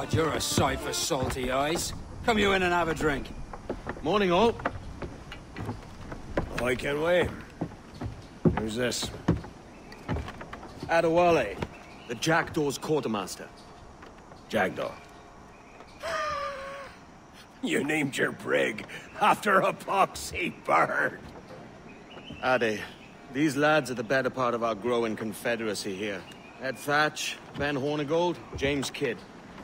God, you're a sight for salty eyes. Come you in and have a drink. Morning, all. I can wait. Who's this? Adewale, the Jackdaw's quartermaster. Jackdaw. You named your brig after a poxy bird. Ade, these lads are the better part of our growing confederacy here. Ed Thatch, Ben Hornigold, James Kidd.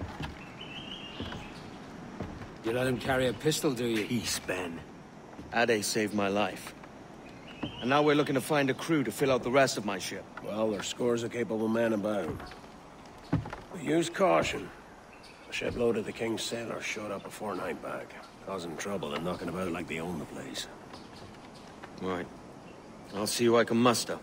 You let him carry a pistol, do you? Peace, Ben. Ade saved my life. And now we're looking to find a crew to fill out the rest of my ship. Well, there's scores of capable men about. But use caution. A shipload of the King's sailors showed up a fortnight back, causing trouble and knocking about like they own the place. Right. I'll see who I can muster.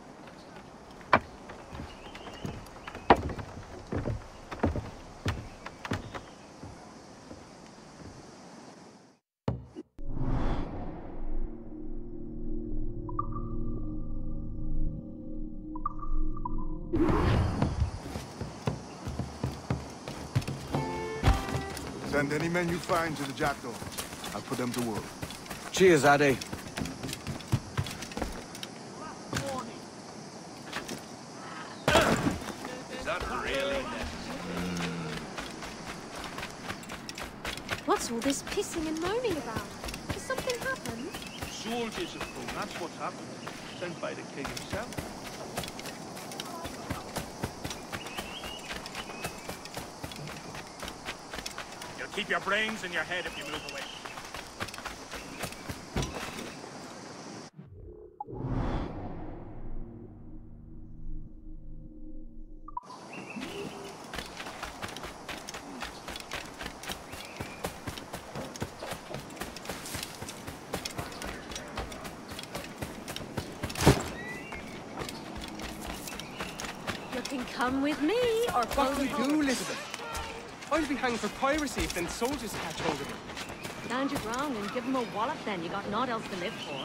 Send any men you find to the Jackdaw. I'll put them to work. Cheers, Ade. What's all this pissing and moaning about? Has something happened? Soldiers have come, that's what's happened. Sent by the king himself. You'll keep your brains in your head if you move away. You can come with me, or What will you do, Elizabeth? I'll be hanged for piracy if then soldiers catch hold of me. Stand your ground and give them a wallop then. You got naught else to live for.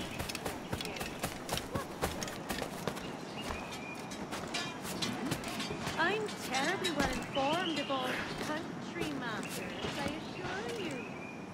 I'm terribly well informed of all country matters, I assure you.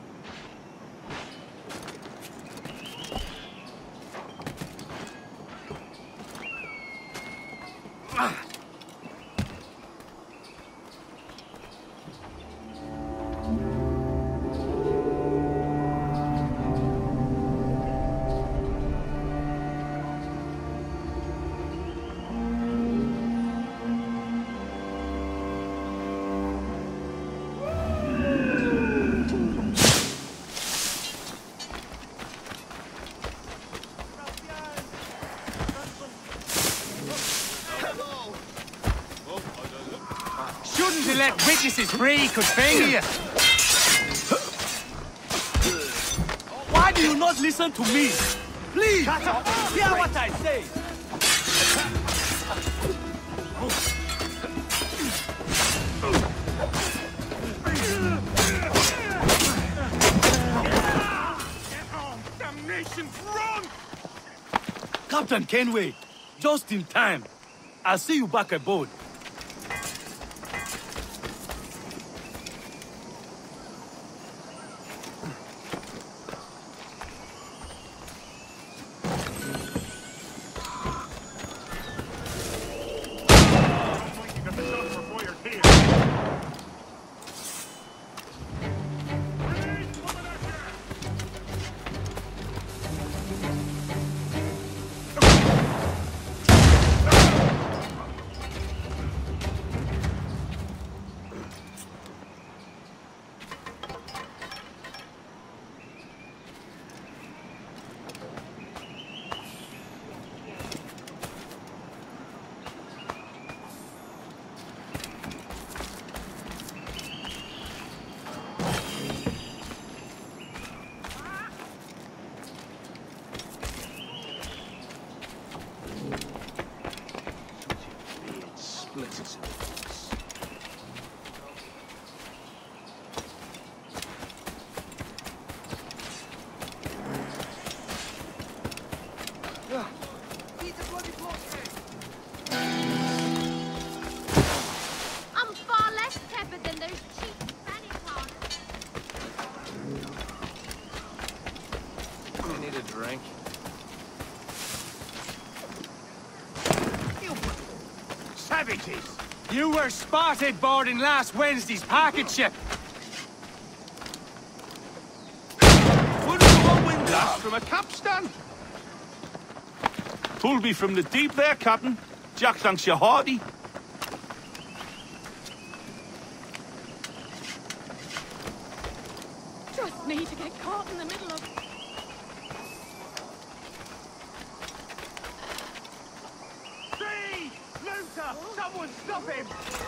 Shouldn't you let witnesses free, could finger you? Why do you not listen to me? Please! Shut up! Hear what I say! Get on! Damnation! Run! Captain Kenway, just in time. I'll see you back aboard. You got the shot before you're here. I'm far less tepid than those savages! You were spotted boarding last Wednesday's packet ship. Wouldn't go a windlass from a capstan? Pulled me from the deep there, Captain. Jack thanks you hearty. Trust me to get caught in the middle of... See! Luther! Someone stop him!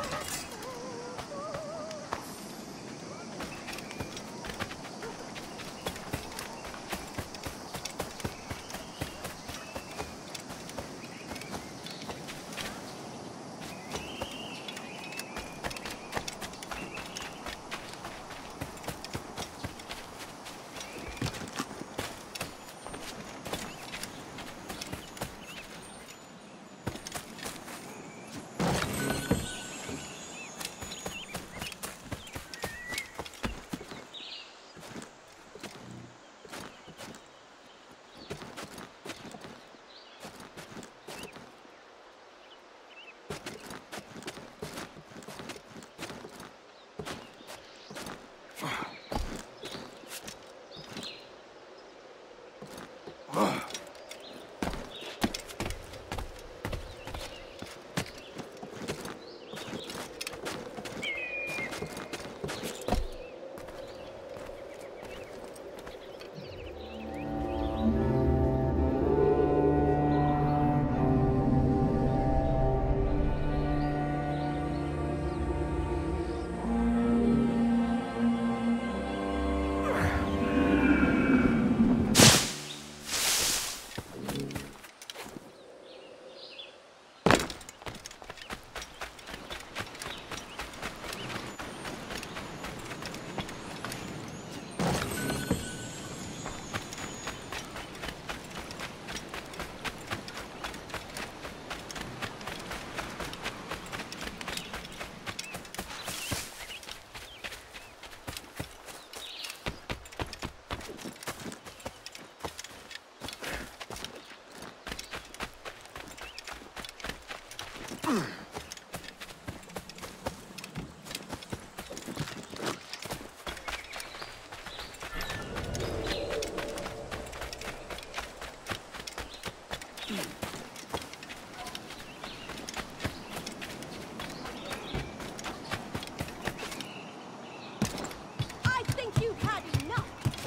I think you've had enough.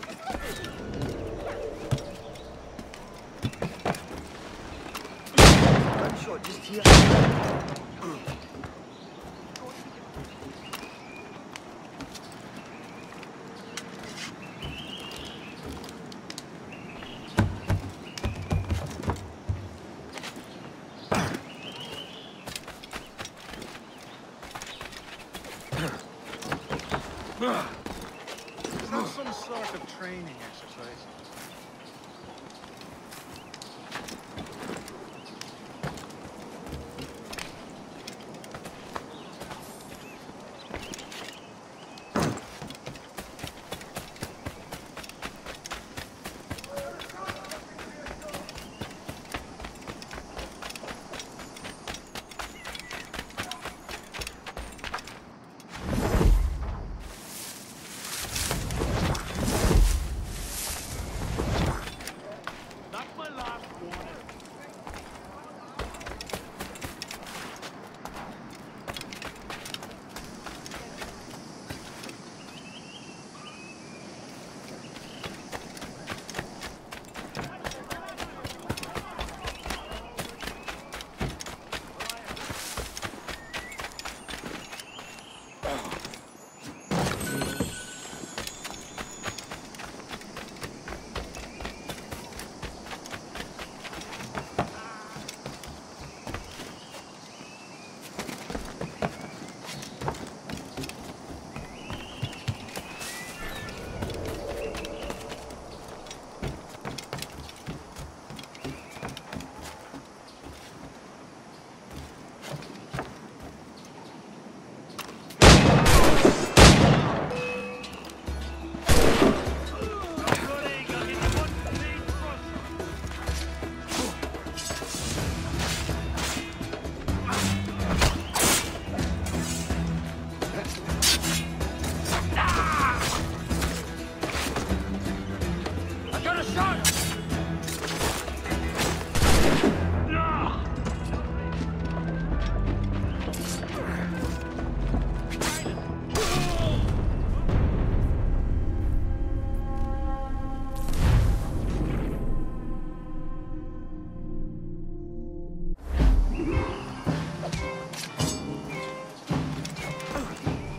Gunshot just here. Is that some sort of training exercise?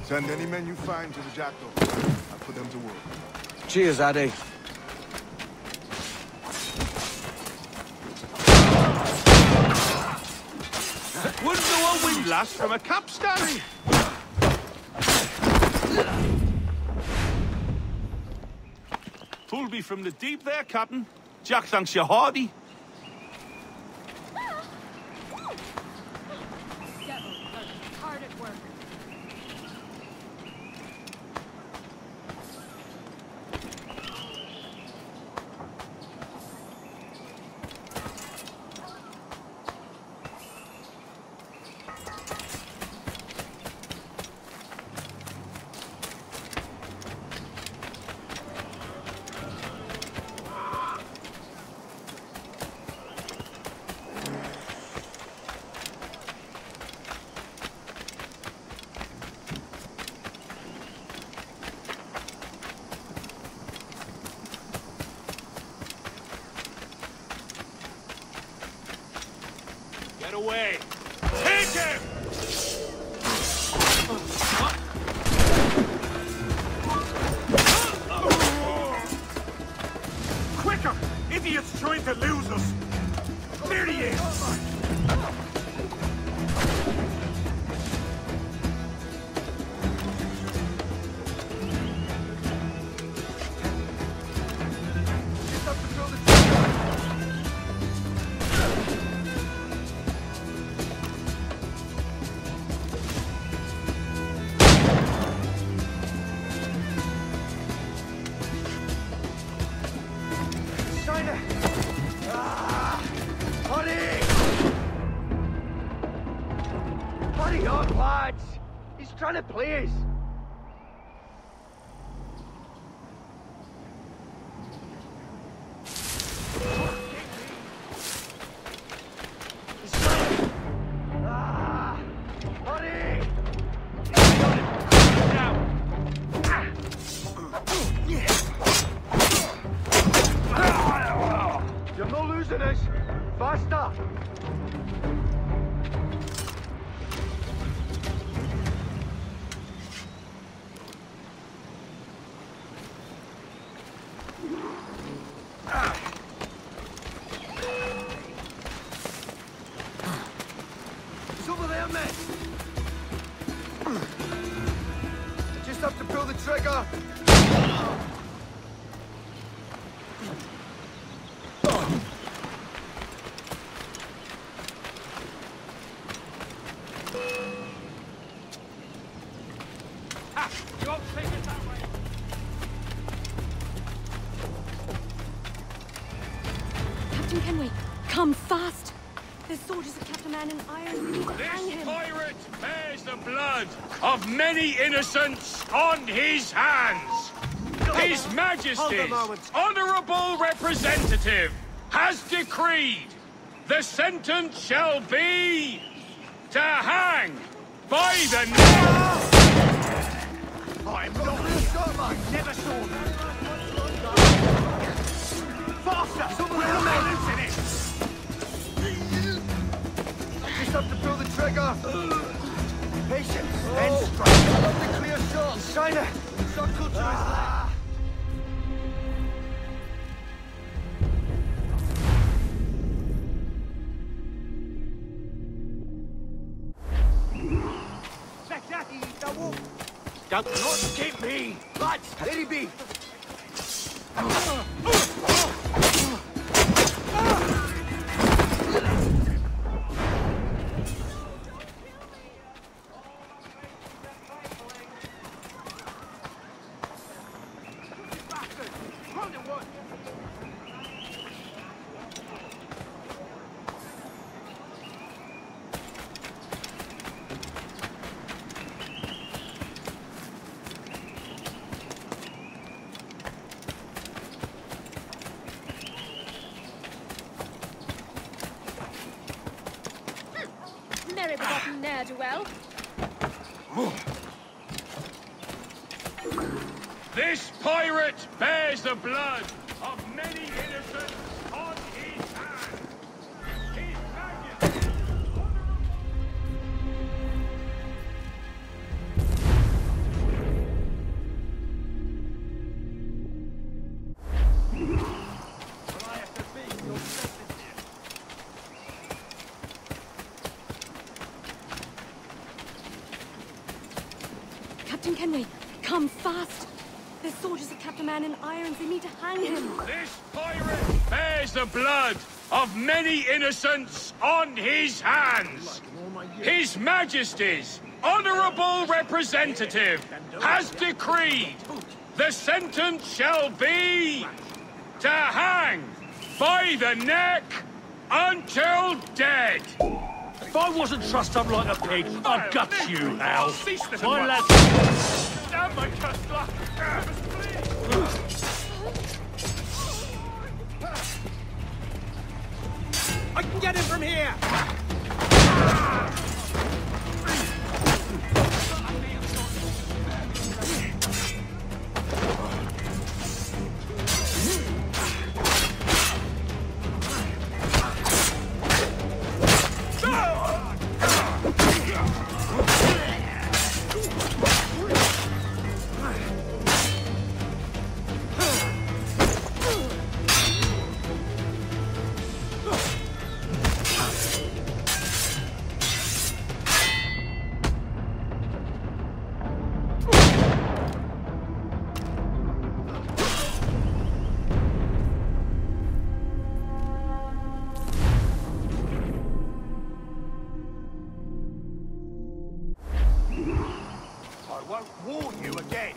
Send any men you find to the Jackal. I'll put them to work. Cheers, Addy. Wouldn't know a windlass from a capstan. Pulled me from the deep there, Captain. Jack thanks you hearty. Devils are hard at work. Get away! Take him! Quicker! Idiot's trying to lose us! There he is! Hurry up, lads! He's trying to play us! Hurry! You're not losing us! Faster! It's over there, men! Just have to pull the trigger! Captain Kenway, come fast! There's soldiers of Captain Man in Iron. Hang This him! pirate bears the blood of many innocents on his hands. His Majesty's honourable representative has decreed the sentence shall be to hang by the neck. I'm not real shot, man! Never saw that! Faster! Somewhere else! Loosen it! Just have to pull the trigger! Patience! And strike! Love the clear shot! China! Shot culture is left! Don't not escape me! Lads, there he be! Merry begotten ne'er-do-well. This pirate bears the blood of many innocents on his hands. His Majesty. Kenway, come fast! The soldiers have kept a man in irons. They need to hang him. This pirate bears the blood of many innocents on his hands. His Majesty's honorable representative has decreed the sentence shall be to hang by the neck until dead. If I wasn't trussed up like a pig, I'd gut you, Hal. My lad... Damn my customer! I can get him from here! Warn you again.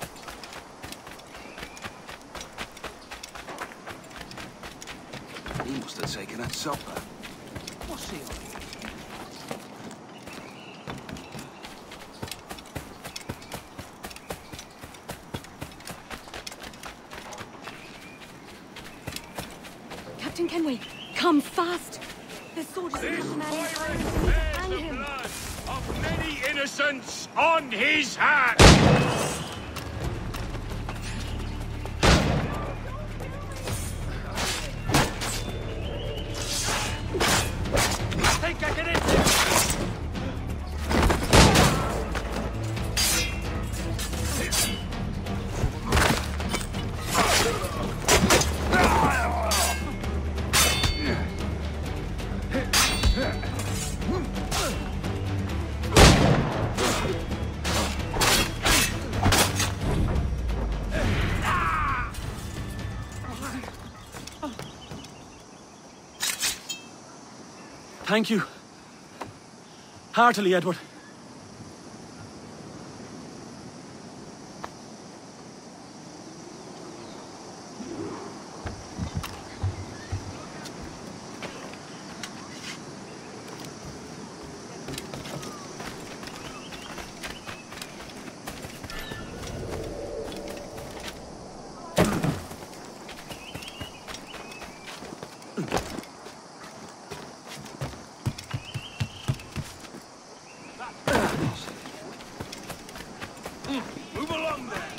He must have taken a supper. What's he on? Captain Kenway, come fast! The soldiers have This kept a man in irons. pirate They need to bears hang the him. blood of many innocents on his hands. Think I can hit him! Thank you. Heartily, Edward. Move along there.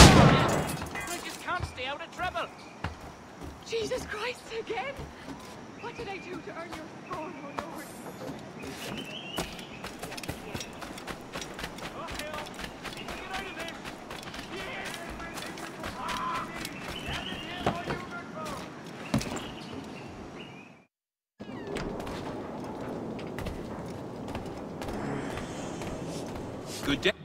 Jesus Christ, again? What did I do to earn your scorn, oh Lord? Oh, hell! Need to get out of this! Good day.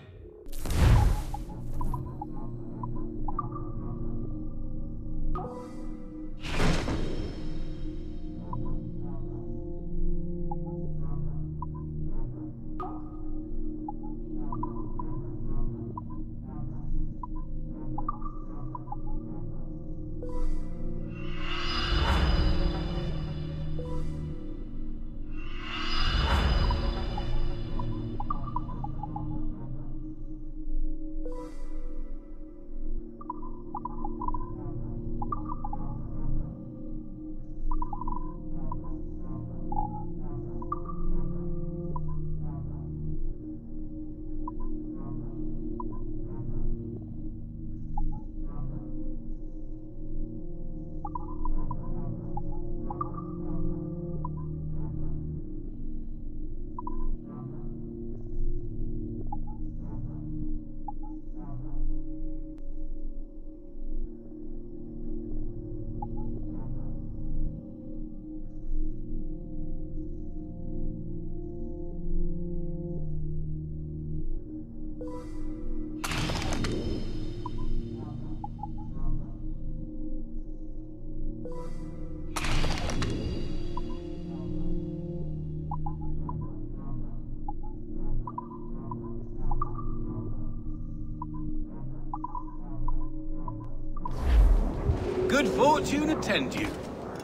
Good fortune attend you.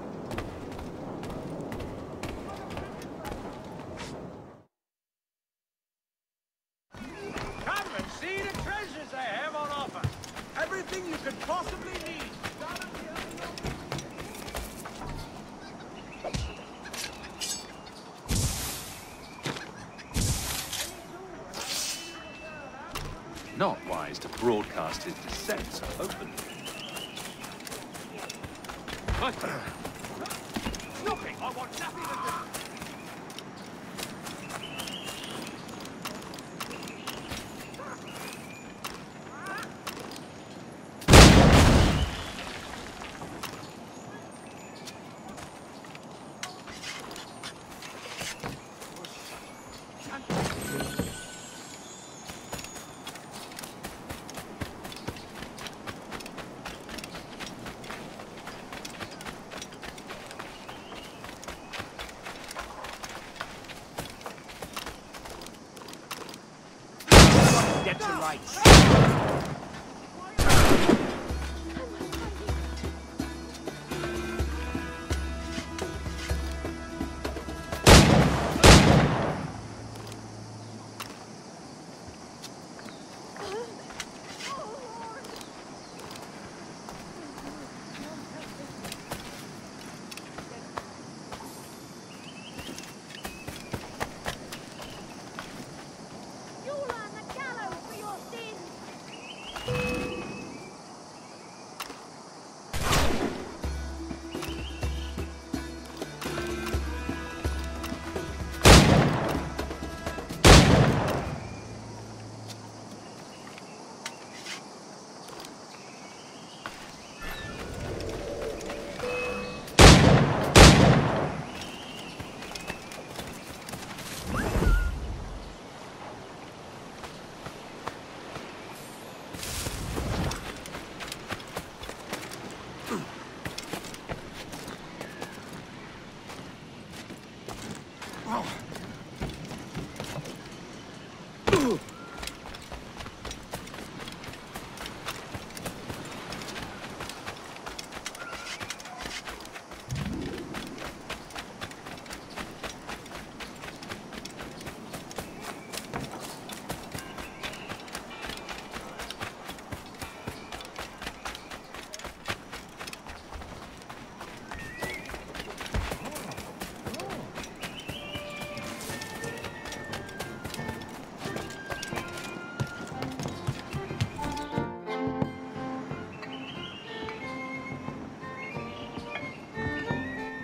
Come and see the treasures I have on offer. Everything you could possibly need. Not wise to broadcast his dissent so openly. Nothing. I want nothing to do. Get to rights. You'll earn the gallows for your sins!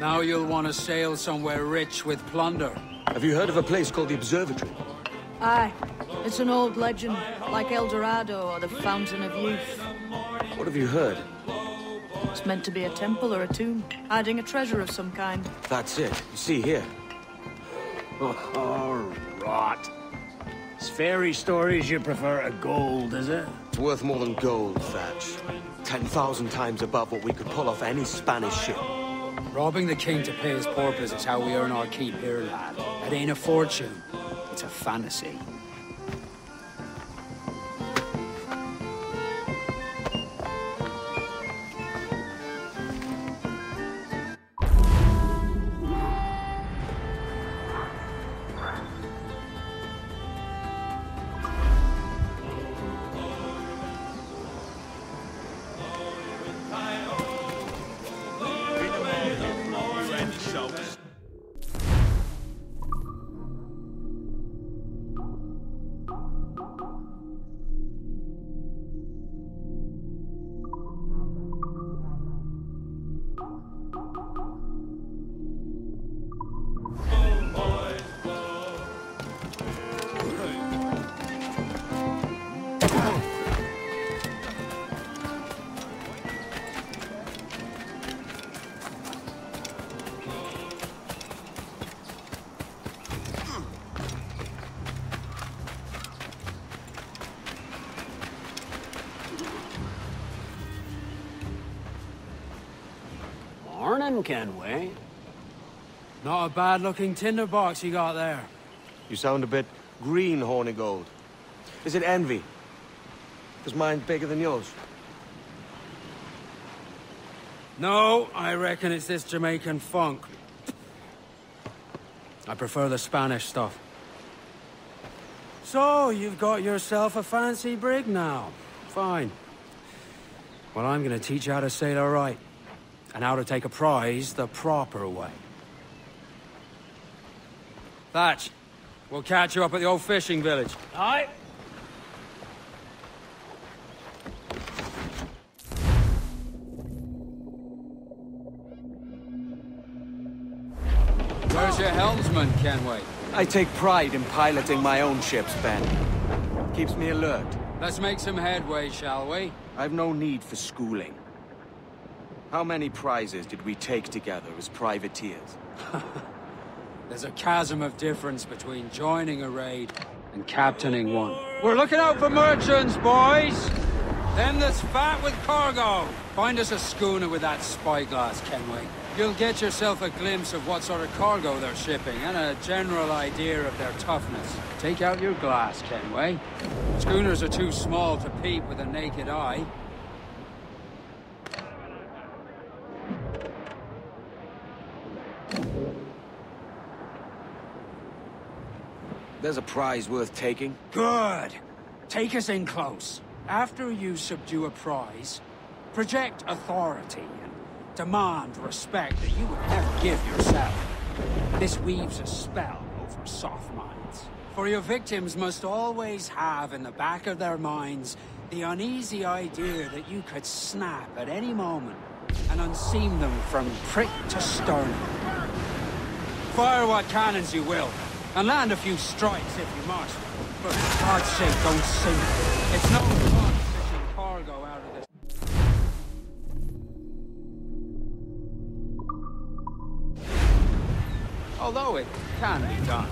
Now you'll want to sail somewhere rich with plunder. Have you heard of a place called the Observatory? Aye. It's an old legend, like El Dorado or the Fountain of Youth. What have you heard? It's meant to be a temple or a tomb, hiding a treasure of some kind. That's it. You see here. Oh, rot. It's fairy stories you prefer to gold, is it? It's worth more than gold, Thatch. 10,000 times above what we could pull off any Spanish ship. Robbing the king to pay his porpoise is how we earn our keep here, lad. It ain't a fortune. It's a fantasy. Morning, Kenway. Not a bad-looking tinderbox you got there. You sound a bit green, Hornigold. Is it envy? Is mine bigger than yours? No, I reckon it's this Jamaican funk. I prefer the Spanish stuff. So, you've got yourself a fancy brig now. Fine. Well, I'm gonna teach you how to sail her right. And how to take a prize the proper way. Thatch, we'll catch you up at the old fishing village. Aye. Where's your helmsman, Kenway? I take pride in piloting my own ships, Ben. Keeps me alert. Let's make some headway, shall we? I've no need for schooling. How many prizes did we take together as privateers? There's a chasm of difference between joining a raid and captaining one. We're looking out for merchants, boys! Them that's fat with cargo. Find us a schooner with that spyglass, Kenway. You'll get yourself a glimpse of what sort of cargo they're shipping and a general idea of their toughness. Take out your glass, Kenway. Schooners are too small to peep with a naked eye. There's a prize worth taking. Good. Take us in close. After you subdue a prize, project authority and demand respect that you would never give yourself. This weaves a spell over soft minds. For your victims must always have in the back of their minds the uneasy idea that you could snap at any moment and unseam them from prick to sternum. Fire what cannons you will, and land a few strikes if you must. But for God's sake, don't sink. It's no fun fishing cargo out of this. Although it can be done.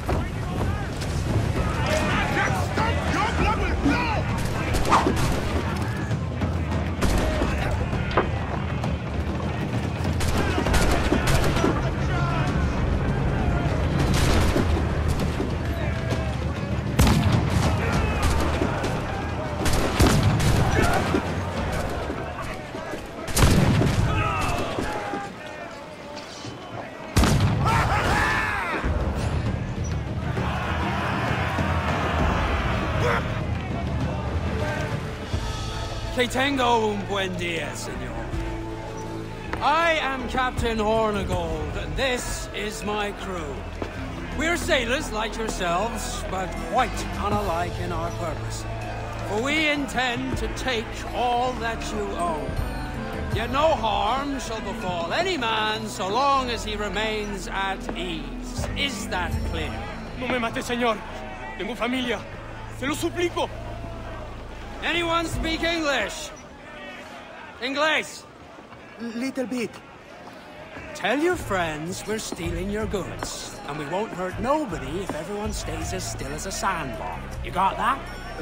Que tengo un buen día, senor. I am Captain Hornigold, and this is my crew. We're sailors like yourselves, but quite unalike in our purpose. For we intend to take all that you own. Yet no harm shall befall any man so long as he remains at ease. Is that clear? No me mate, señor. Tengo familia. Se lo suplico. Anyone speak English? English? Little bit. Tell your friends we're stealing your goods, and we won't hurt nobody if everyone stays as still as a sandbar. You got that?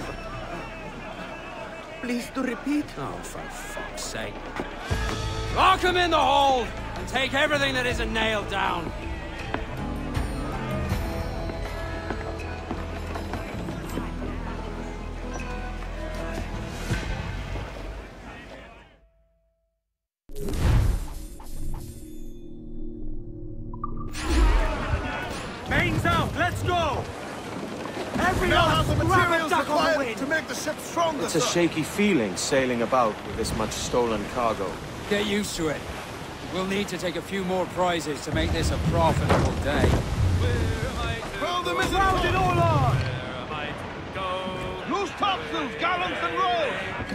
Please to repeat. Oh, for fuck's sake. Lock him in the hold, and take everything that isn't nailed down. Mains out, let's go! We now have the materials required to make the ship stronger, It's a sir. shaky feeling sailing about with this much stolen cargo. Get used to it. We'll need to take a few more prizes to make this a profitable day. Well, the mizzen Round it all on! Loose topsails, gallants, and roll!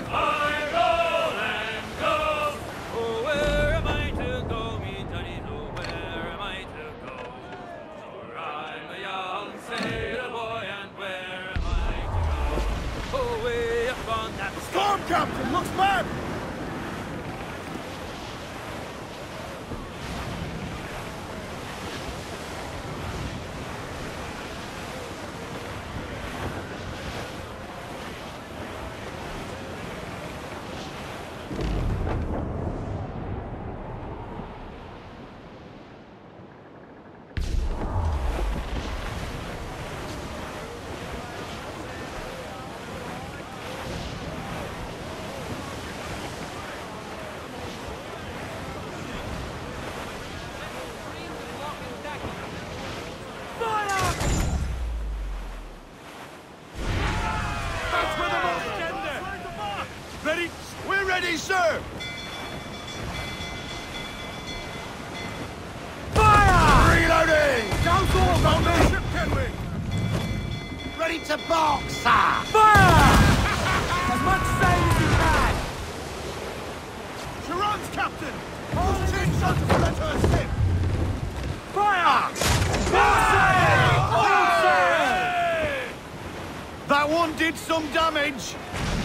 Storm captain looks mad! Ready? We're ready, sir! Fire! Reloading! Down all found the ship, can we? Ready to box, sir! Fire! As much sail as you can! Sharon's captain! Whose 10 shots to prevent her escape! Fire! Full sail! Full sail! That one did some damage!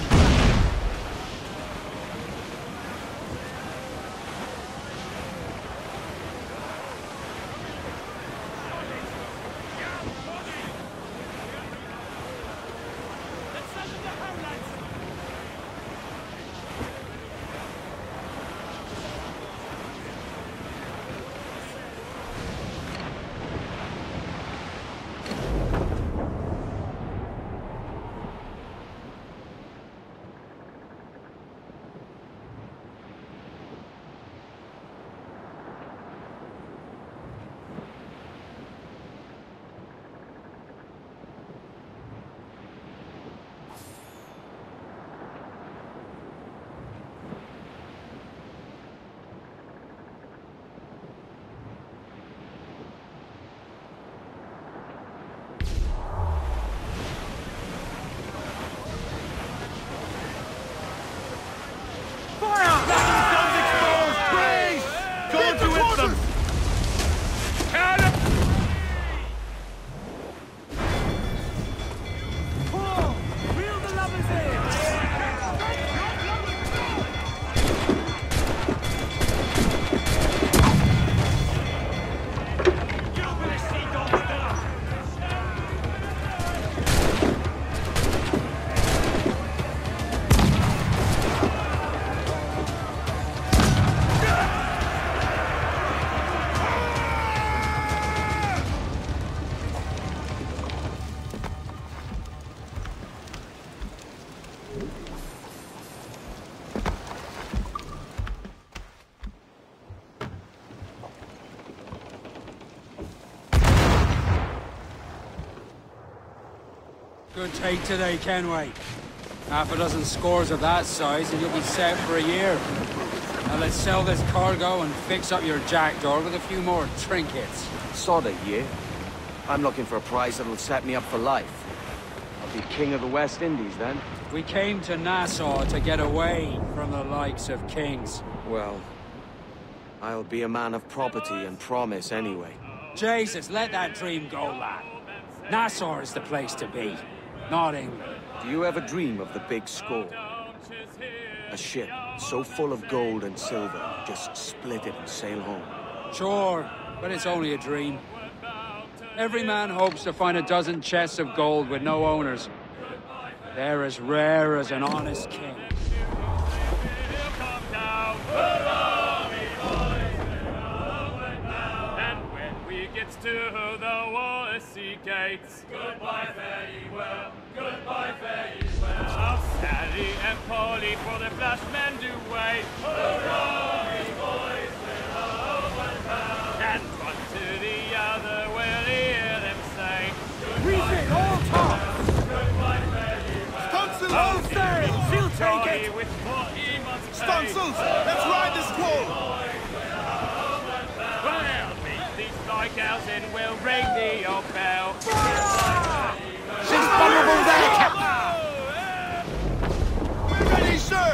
Good take today, Kenway. Half a dozen scores of that size and you'll be set for a year. Now let's sell this cargo and fix up your jackdaw with a few more trinkets. Sod a year. I'm looking for a prize that'll set me up for life. I'll be king of the West Indies then. We came to Nassau to get away from the likes of kings. Well, I'll be a man of property and promise anyway. Jesus, let that dream go, lad. Nassau is the place to be, not England. Do you ever dream of the big score? A ship so full of gold and silver, just split it and sail home. Sure, but it's only a dream. Every man hopes to find a dozen chests of gold with no owners. They're as rare as an honest king. And when we get to the Wallasey gates, goodbye, fare ye well, goodbye, fare ye well. Oh, Sally and Polly, for the flash men do wait. Hurrah, me boys, we're homeward. And one to the other will hear them say, Refit, all top! goodbye, fare ye well. Stunsails! All sails, she'll take it! With 40 months pay. Stunsails! Let's ride this squall! Well, meet these fly cows and we'll ring the old bell. She's vulnerable there, Captain! We're ready, sir!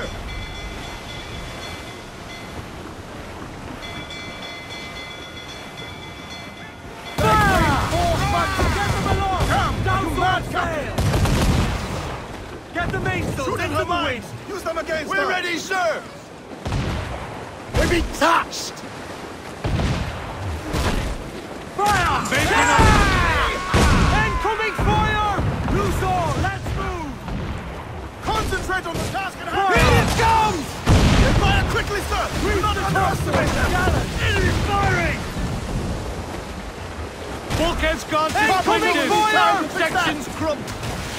Get the mainsail! Shoot Into her the mines! wind! Use them against her! We're ready, sir! We'll be touched! Fire! Incoming fire! Loose all! Let's move! Concentrate on the task at hand! Here it comes! Get fire quickly, sir! Do not underestimate them! Enemy firing! Bulkhead's gone! Incoming fire! Sections crump!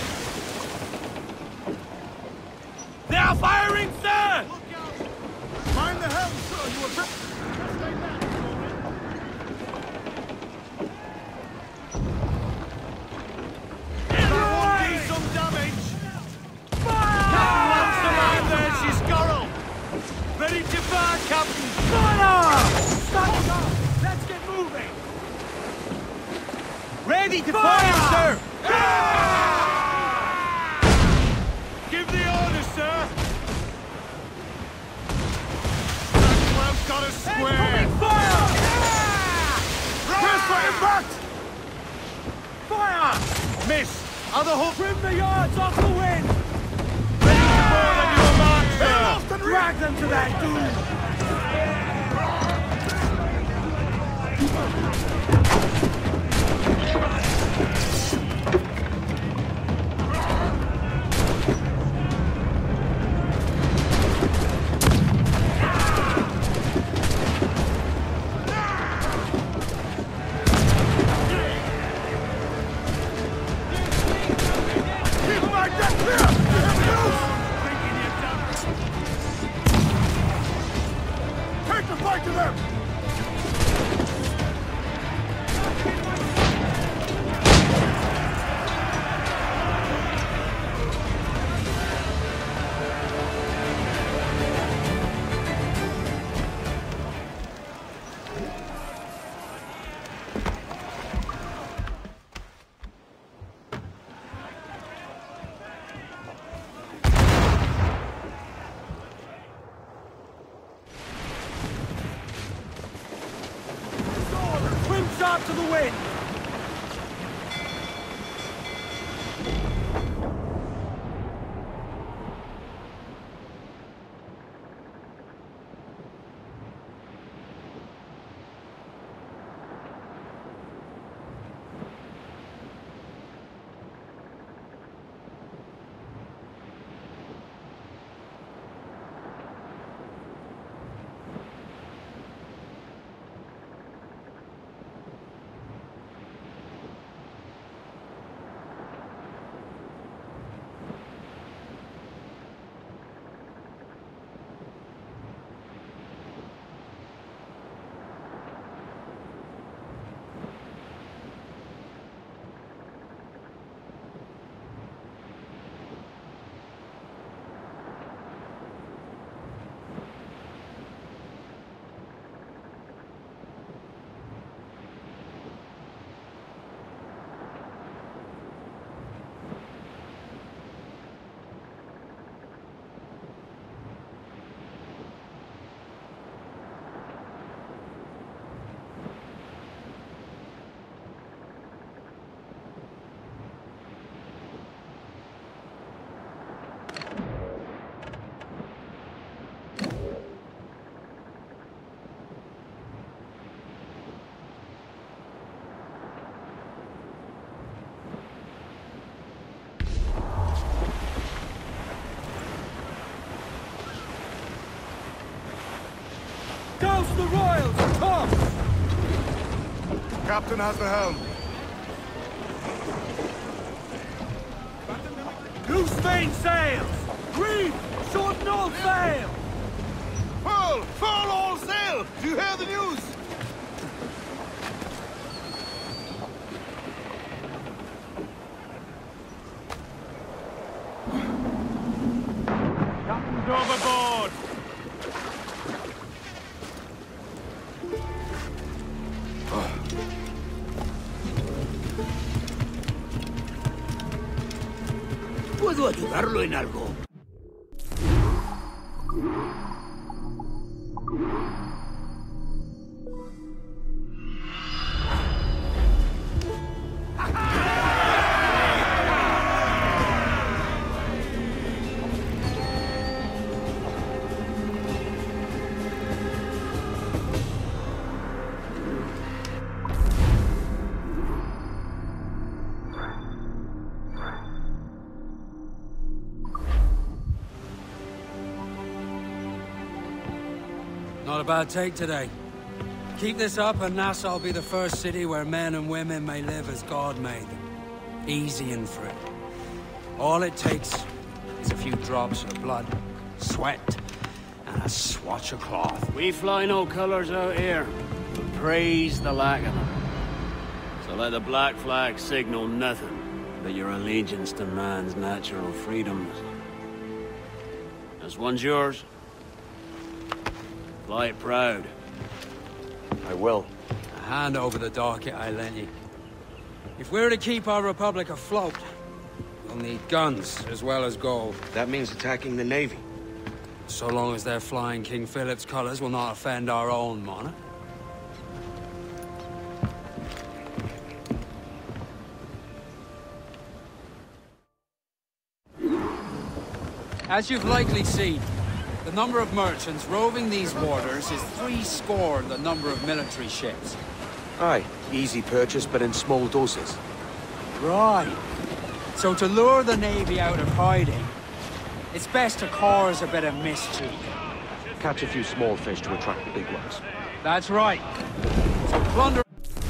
They are firing, sir! Mind the helm, sir! You will just stay back! There will be some damage! Captain wants to land there, she's Scarrel! Ready to fire, Captain! Fire! Stand up! Let's get moving! Ready to fire, sir! Give the order, sir! Blackwell's got us square! Incoming fire! Press for impact! Fire! Miss! Other hook! Trim the yards off the wind! Ready to board on your mark, sir! Drag them to that doom! Keep my deck clear! Take the fight to them! Swim sharp to the wind! Toast the royals! Toast! Captain has the helm. Loose main sails! Reef! Shorten all sail! Full! Full all sail! Do you hear the news? Captain's overboard! ¿Puedo ayudarlo en algo? Not a bad take today. Keep this up and Nassau will be the first city where men and women may live as God made them. Easy and free. All it takes is a few drops of blood, sweat, and a swatch of cloth. We fly no colors out here, but praise the lack of them. So let the black flag signal nothing but your allegiance to man's natural freedoms. This one's yours. Fly it proud. I will. Hand over the docket I lent you. If we're to keep our republic afloat, we'll need guns as well as gold. That means attacking the Navy. So long as they're flying King Philip's colors will not offend our own monarch. As you've likely seen, the number of merchants roving these waters is 70 the number of military ships. Aye, easy purchase, but in small doses. Right. So to lure the Navy out of hiding, it's best to cause a bit of mischief. Catch a few small fish to attract the big ones. That's right. So plunder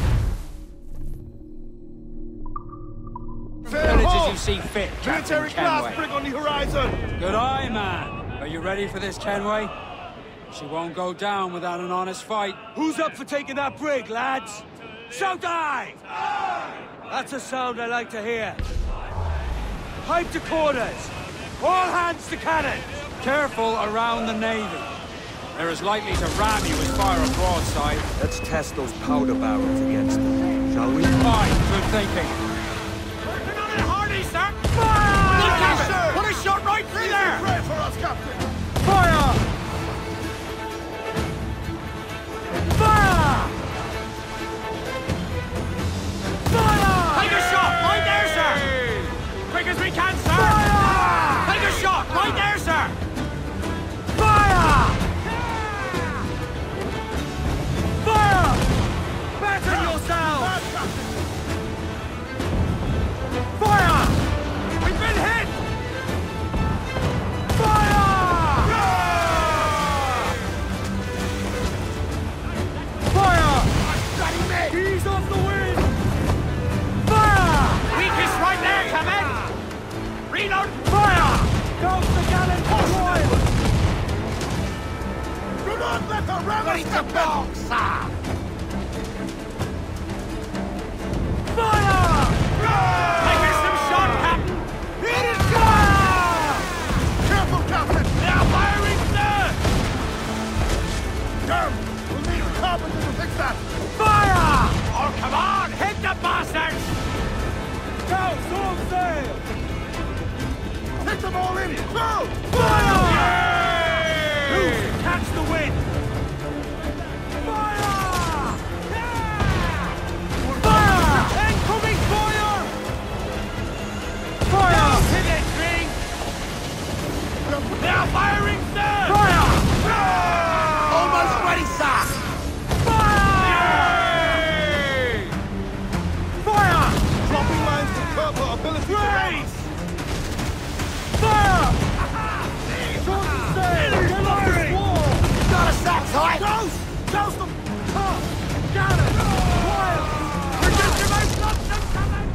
villages you see fit, Captain Military class Kenway. brig on the horizon! Good eye, man. Are you ready for this, Kenway? She won't go down without an honest fight. Who's up for taking that brig, lads? Shout aye! That's a sound I like to hear. Pipe to quarters! All hands to cannon! Careful around the Navy. They're as likely to ram you as fire a broadside. Let's test those powder barrels against them, shall we? Fine, good thinking. Working on it hardy, sir! Fire! Look out, sir! Put a shot right through there! Pray for us, Captain! Fire! Fire! Fire! Take a shot! Right there, sir! Quick as we can, sir! Fire! Take a shot! Right there, sir! Fire! Fire! Batten yourselves! Fire! We've been hit! Fire! Fire! Ease off the wind! Fire! Weakest right there, come in! Reload! Fire! Go the gallant royal! Do not let the rebels get back! Fire! Take us some shot, Captain! Here it goes! Careful, Captain! They are firing, sir! Damn! We'll need a carpenter to fix that! Fire! Oh, come on! Hit the bastards! Go, full sail! Take them all in! Go! Fire! Loose! Catch the wind! Fire! Fire! Incoming fire! Fire! Hit it, King! They are firing, sir! Fire! Almost ready, sir! Fire! Fire! Dropping lines to curb our ability to Raise! Fire! Short and sail! Get off the wall! Got a sack tight! Ghost! Joust them! Tough! Got it! Wild! Forget your mouth, lots of coming!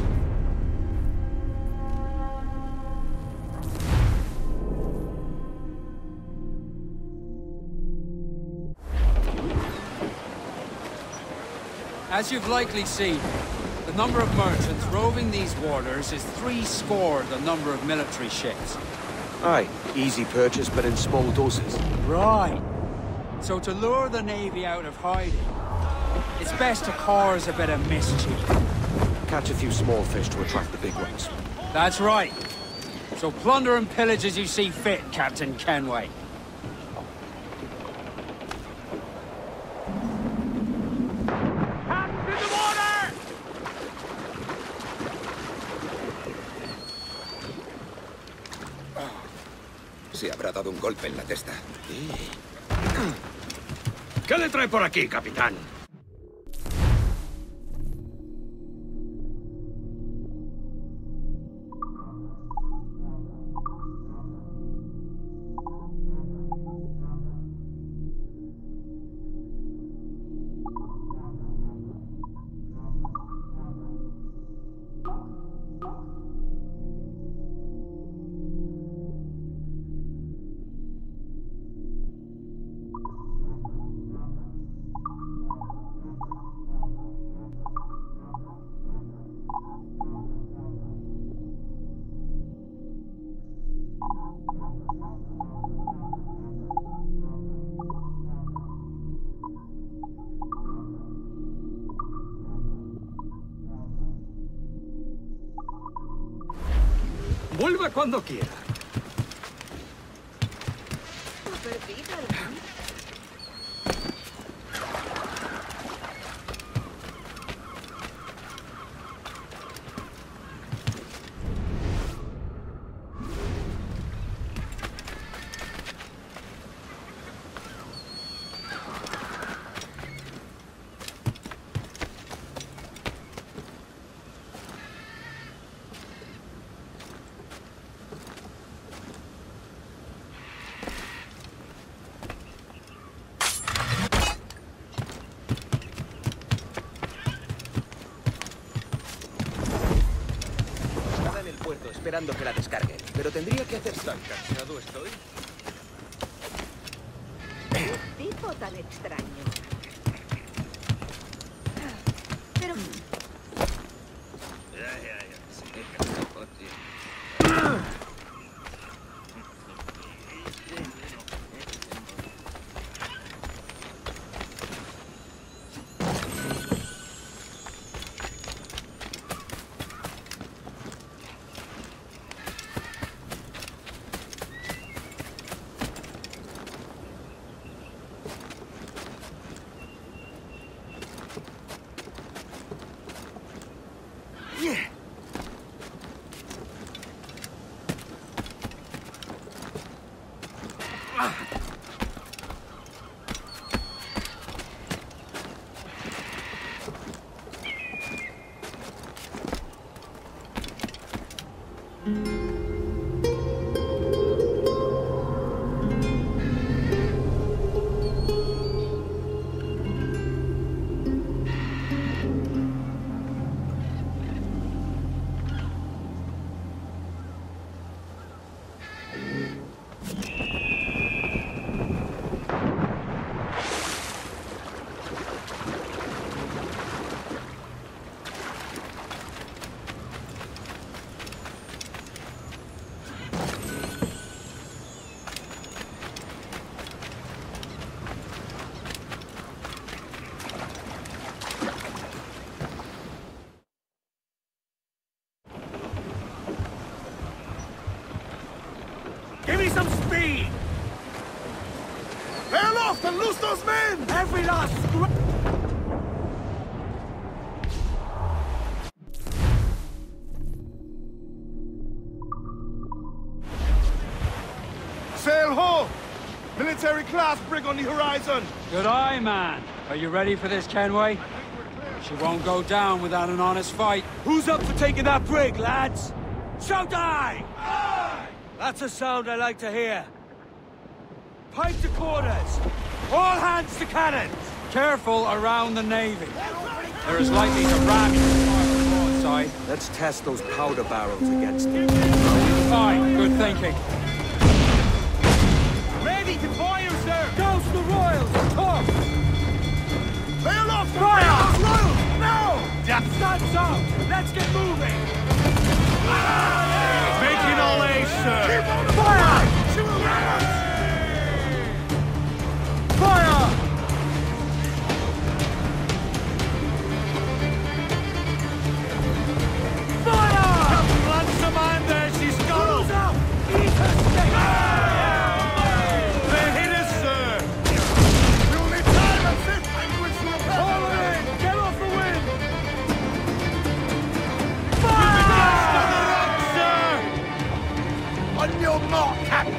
As you've likely seen, the number of merchants roving these waters is 70 the number of military ships. Aye, easy purchase, but in small doses. Right. So to lure the Navy out of hiding, it's best to cause a bit of mischief. Catch a few small fish to attract the big ones. That's right. So plunder and pillage as you see fit, Captain Kenway. Hands in the water! Se habrá dado un golpe en la testa. ¿Qué le trae por aquí, capitán? Vuelva cuando quiera. Esperando que la descargue, pero tendría que hacer... ¿Tan cansado estoy? Qué tipo tan extraño. Pero... Give me some speed! Lay aloft and loose those men! Every last scrap! Sail ho! Military class brig on the horizon! Good eye, man. Are you ready for this, Kenway? She won't go down without an honest fight. Who's up for taking that brig, lads? Shout aye! Aye! That's a sound I like to hear. Pipe to quarters! All hands to cannons! Careful around the navy. They're as likely to ram you as broadside. Let's test those powder barrels against them. Fine, good thinking. Ready to fire, sir! Douse the royals! Talk! Lay aloft! Fire! Royals! Now! Death Stands up! Let's get moving! making all A, sir! Keep on the Fire! She will ram us! Fire! Captain lands a man there, she's scuttled! Up! Eat her stick! They hit us, sir! We will need time and fit language to repair Haul them. her in! Get off the wind! On your mark, Captain!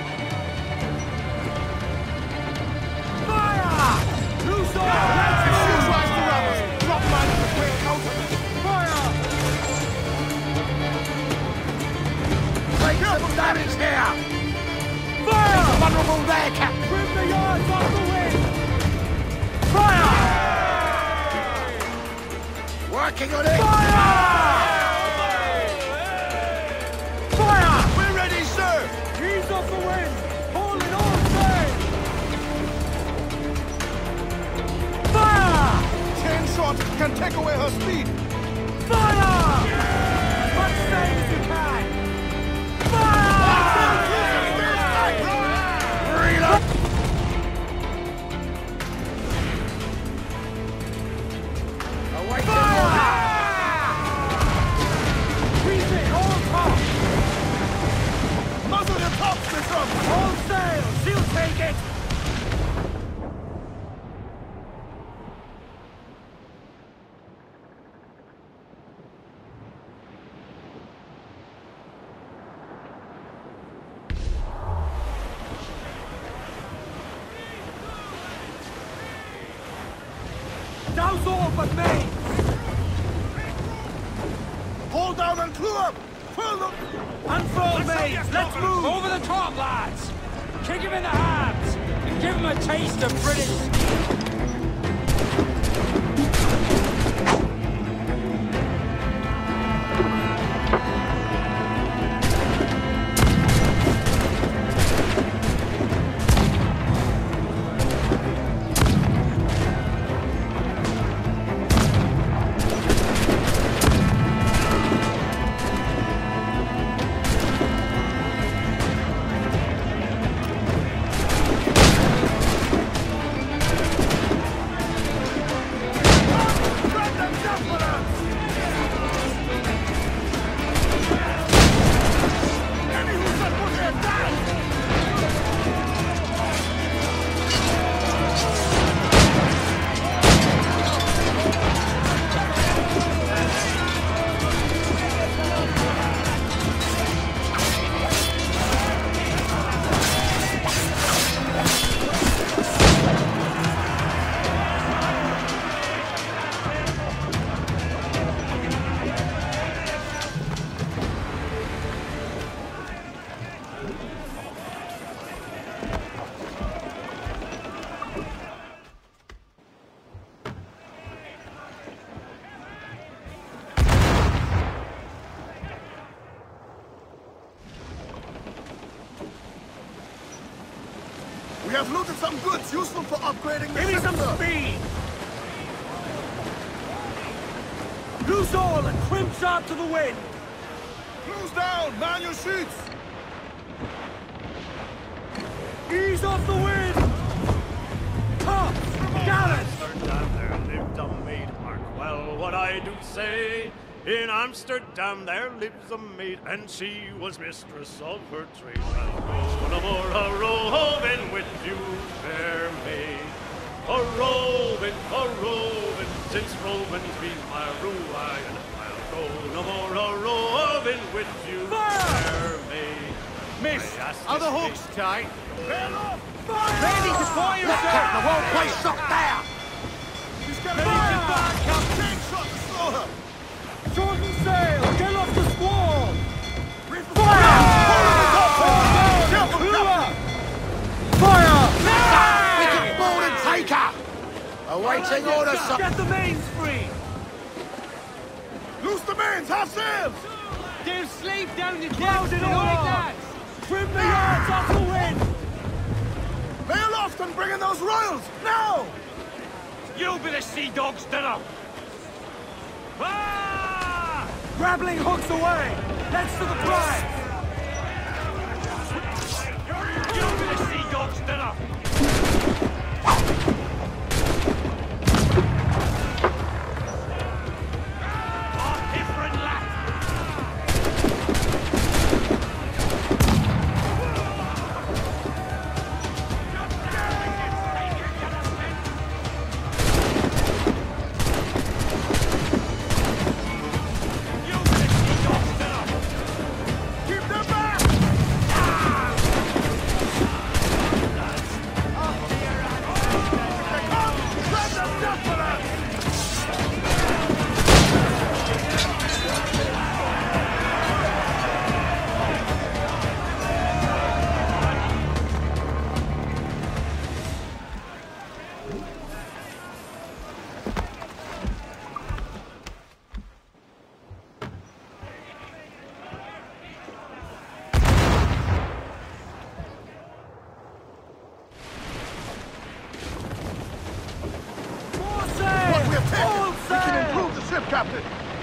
Fire! Loose off! If she tries to ram us, drop mine in the quick counter. Fire! Take some damage here! Fire! Vulnerable there, Captain! Trim the yards off the wind! Fire! Working on it! Fire! Fire! We're ready, sir! Ease off the wind! Hold it all sail! Fire! Chain shot can take away her speed! Fire! As much sail as you can! Fire! Reload! Away! Fire! Freeze it! All top! Muzzle your tops, Miss Rum! All sail! She'll take it! Douse all but main! Hold down and clew up! Pull them! Unfurl mains! Let's move! Over the top, lads! Kick him in the hands! And give him a taste of British... We have looted some goods useful for upgrading the Give me some ship, sir. speed! Loose all and trim sharp to the wind! Close down! Man your sheets! Ease off the wind! Top! Gallant! Amsterdam there lived a maid, mark well what I do say. In Amsterdam there lives a maid, and she was mistress of her trade. Well, no more a roving with you, fair maid. A roving, since roving's been my ruin. I'll go no more a roving with you, fair maid. Miss, are the hooks tight? Bail off! Ready to fire, sir! The whole place shot there! She's getting Ready to back up! Chain shot to slow her! Shorten sail! Get off the squall! Fire! Fire! We can board and take her! Awaiting orders, sir. Get the mains free! Loose the mains, half sails! They'll slave down the clouds and all that! Trim the yards off the wind! Lay aloft and bring in those royals, now! You'll be the sea dog's dinner! Ah! Grappling hooks away! That's to the prize! You'll be the sea dog's dinner! Captain!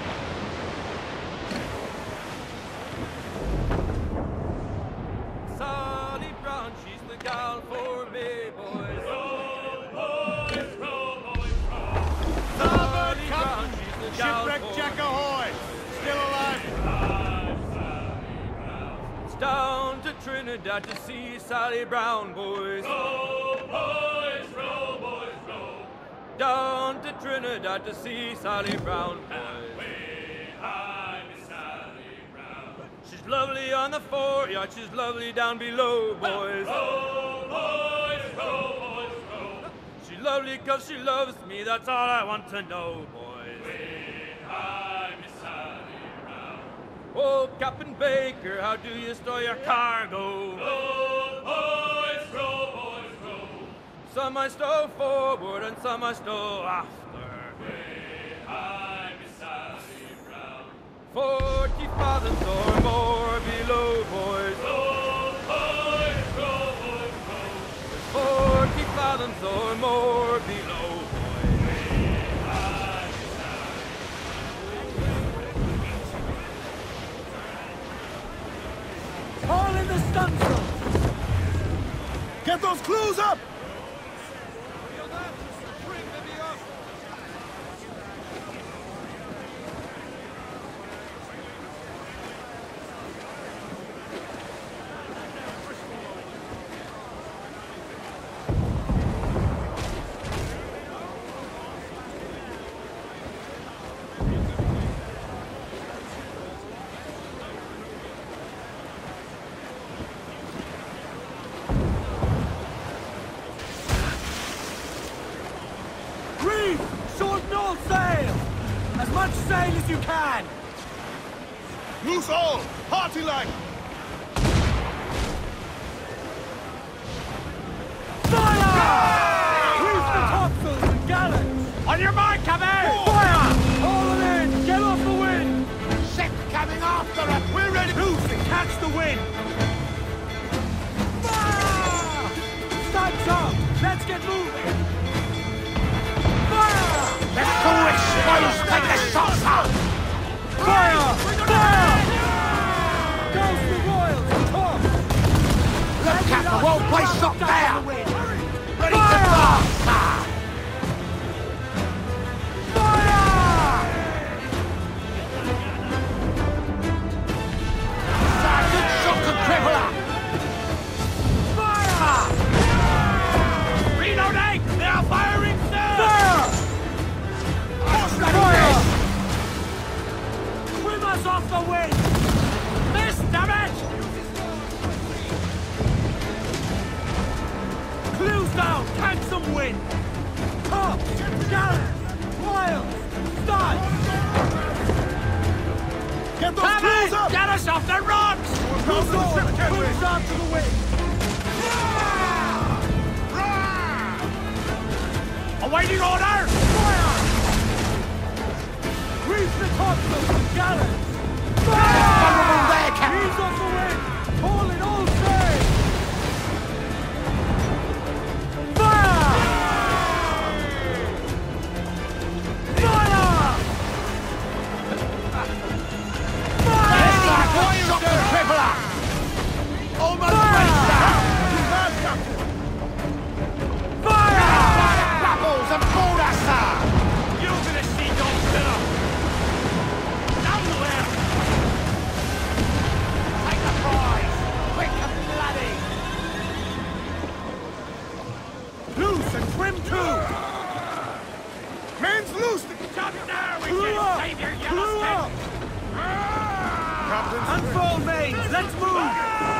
Sally Brown, she's the gal for me, boys. Row, boys, row, boys, row. Sally Brown, she's the gal Shipwreck for Jack ahoy! Still alive! It's down to Trinidad to see Sally Brown, boys. Row, boys, row, boys, row. Down to Trinidad to see Sally Brown, boys. She's lovely on the foreyard, she's lovely down below, boys. Row, boys, row, boys, row. She's lovely 'cause she loves me, that's all I want to know, boys. Hi, Miss Sally Brown. Oh, Captain Baker, how do you store your cargo? Row, boys, row, boys, row. Some I stow forward and some I stow after. 40 fathoms or more below, boys. Row, boys, row, boys, row. 40 fathoms or more below, boys. All in the stunsail! Get those clews up! As much sail as you can! Loose all! Party like! Fire! Reef the topsails and gallants! On your mark, Captain! Fire! Haul them in! Get off the wind! Ship coming after us! We're ready! Loose and catch the wind! Fire! Stunts up! Let's get moving! Fire! Let's go expose! Take the shots out! Fire! Fire! Goes the Royals! Top! Look, Captain! Well placed shot there! Ready to blast! Fire! Sergeant, shock and crippler! Fire! Reloading! They are firing, sir! Fire! Fire! Swim us off the wind! Miss, damn it! Clues down! Catch some wind! Tops! Gallants! Royals! Studs! Get those clues up! Get us off the rocks! Cruise on! Cruise on to the wind! Awaiting order! Fire! Reach the topsails and gallants! Fire! There, Captain! Ease off the wind! Haul in all sail! Fire! Fire! Fire! Shot the crippler! Almost ready, sir! Captain! Fire! Apples and border, sir! You're gonna see Don Filler! Down the left! Take the prize! Quick and bloody! Loose and trim too! Men's loose! Jump now! We can't save your yellow stick! Unfold mains! Let's move!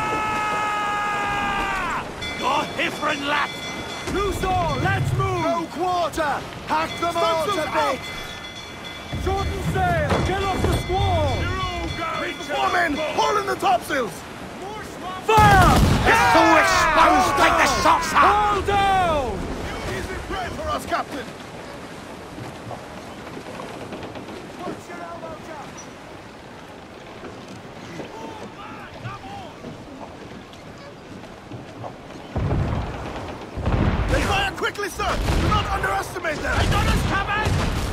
Go Hiffrin left! Loose all! Let's move! No quarter! Hack them all to bits! Shorten sail! Get off the squall! You're all going to the men! Haul in the topsails! Fire! It's too exposed! Take the shots up! Hold down! Easy prey for us, Captain! Watch your elbow, Jack! They fire quickly, sir! Do not underestimate them! I got us covered!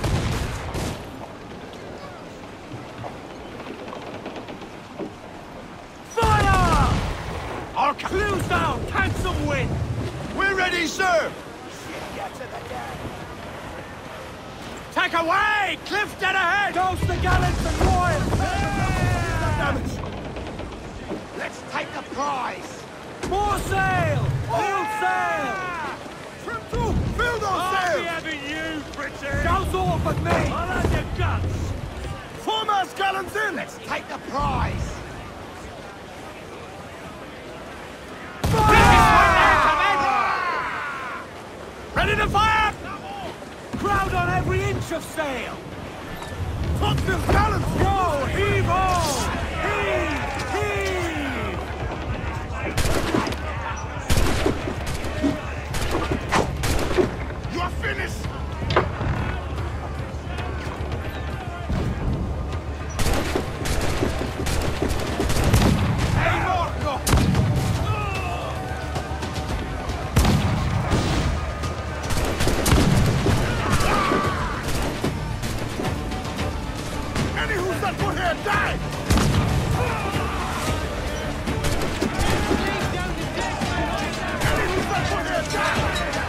Fire! Our clues down! Cancel wind! We're ready, sir! Get to the deck! Take away! Cliff dead ahead! Douse the gallants and royals! Damage! Let's take the prize! More sail! Fill sail! Trim to! Fill those sails! I'll be having you, Pritchard! Douse off at me! I'll have your guts! Foremast gallants in! Let's take the prize! Ready to fire! Crowd on every inch of sail! Topsails gallants! Go! Heave ho! Heave! Heave! You're finished! Hey, Marco! Any who's not put here, die! Any who's not put here, die!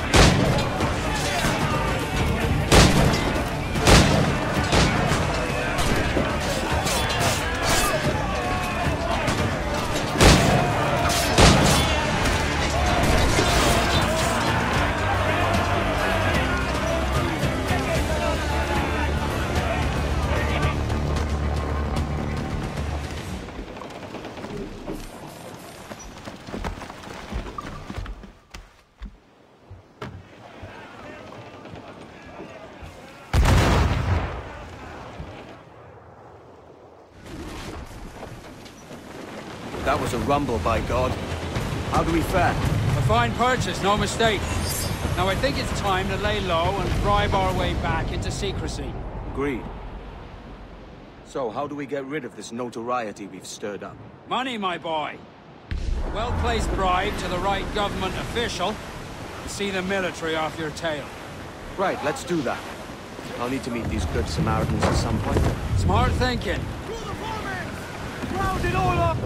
That was a rumble, by God. How do we fare? A fine purchase, no mistake. Now I think it's time to lay low and bribe our way back into secrecy. Agreed. So, how do we get rid of this notoriety we've stirred up? Money, my boy. A well-placed bribe to the right government official. See the military off your tail. Right, let's do that. I'll need to meet these good Samaritans at some point. Smart thinking. Round it all up!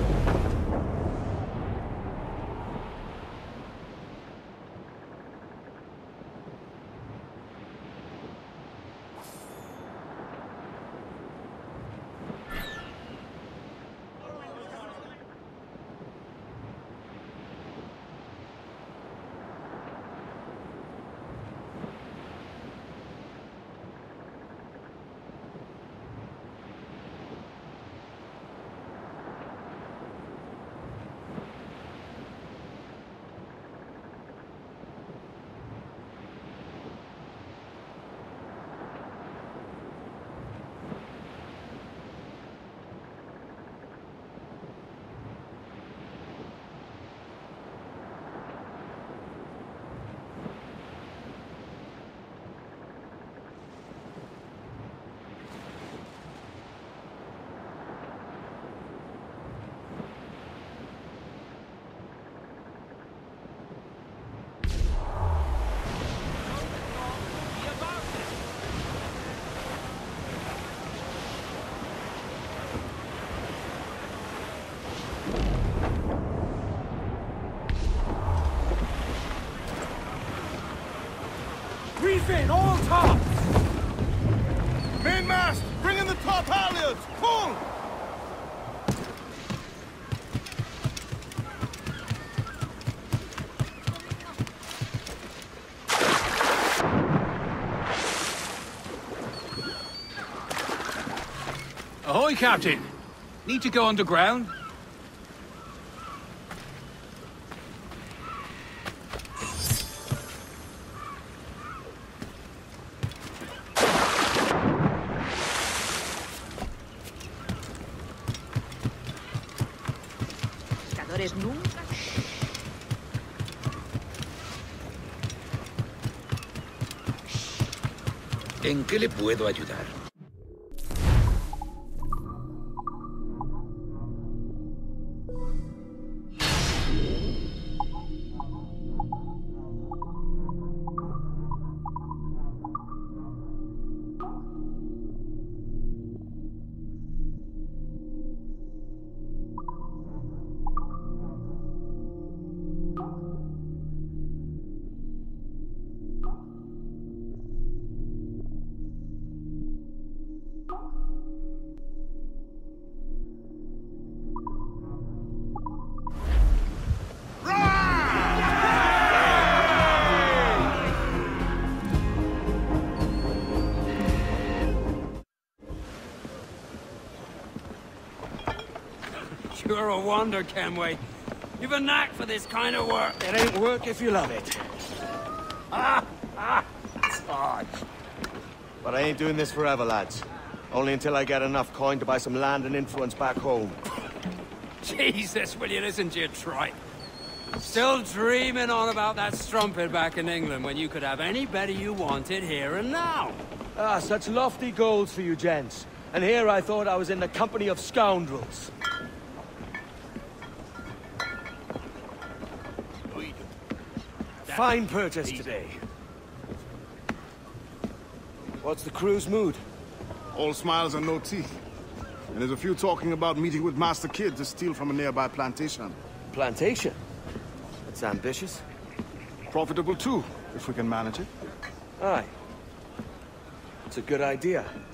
top! Mainmast! Bring in the top halyards! Pull! Ahoy, Captain! Need to go underground? Pescadores nunca. ¿En qué le puedo ayudar? You're a wonder, Kenway. You've a knack for this kind of work. It ain't work if you love it. Sarge. But I ain't doing this forever, lads. Only until I get enough coin to buy some land and influence back home. Jesus, will you listen to your tripe? Still dreaming on about that strumpet back in England when you could have any better you wanted here and now. Ah, such lofty goals for you gents. And here I thought I was in the company of scoundrels. Fine purchase today. What's the crew's mood? All smiles and no teeth. And there's a few talking about meeting with Master Kid to steal from a nearby plantation. Plantation? That's ambitious. Profitable too, if we can manage it. Aye. It's a good idea.